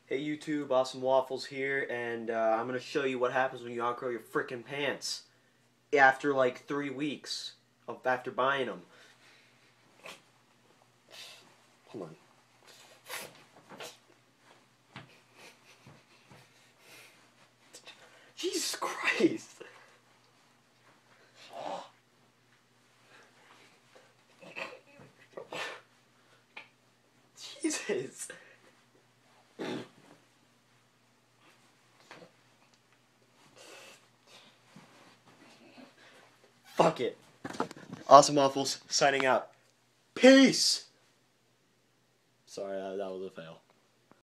Hey YouTube, Awesome Waffles here, and I'm gonna show you what happens when you outgrow your frickin' pants after like 3 weeks of after buying them. Hold on. Jesus Christ! Jesus! Fuck it. Awesome Waffles signing out. Peace! Sorry, that was a fail.